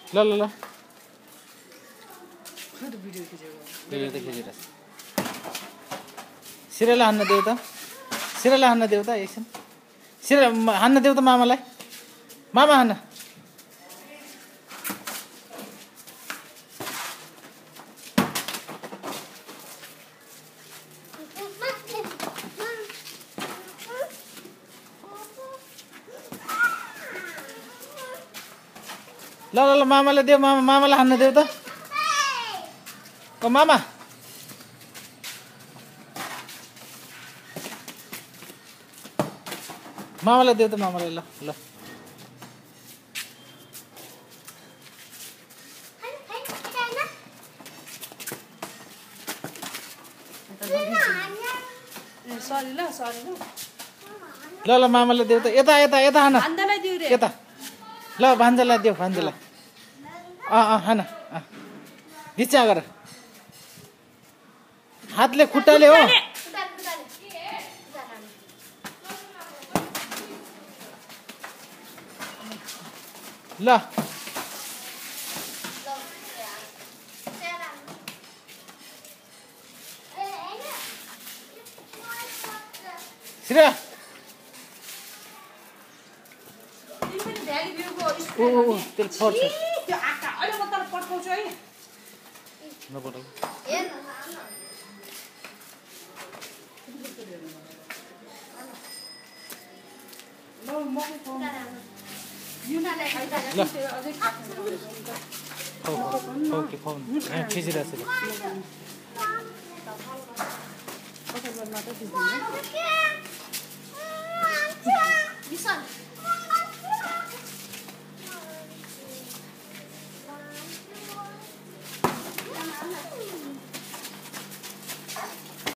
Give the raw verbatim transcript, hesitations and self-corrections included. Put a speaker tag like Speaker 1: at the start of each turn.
Speaker 1: ल ल ल भिडियो त खिचिरहेछ सिरालाई हान्न देऊ त सिरालाई हान्न देऊ त एकछिन सिरा हान्न देऊ त मामालाई मामा हान्न ल ल ल मामालाई देऊ मामा मामालाई हान्न देऊ त ओ मामा मामालाई देऊ त मामालाई ल ल ल ल मामालाई देऊ त यता यता यता हान यता ल भान्जालाई देऊ भान्जालाई अँ अँ हान अँ घिचा गर हातले खुट्टाले हो ल श्रेया ओ ओ तेल फर्छ
Speaker 2: त्यो आटा अहिले म तर पठाउँछु है
Speaker 1: नपठाऊ
Speaker 2: ल म युनालाई खाइदा अझै
Speaker 1: खाऊ ओके खाऊ खिचिरहेछ ल
Speaker 2: कसैले मात्र दिदैन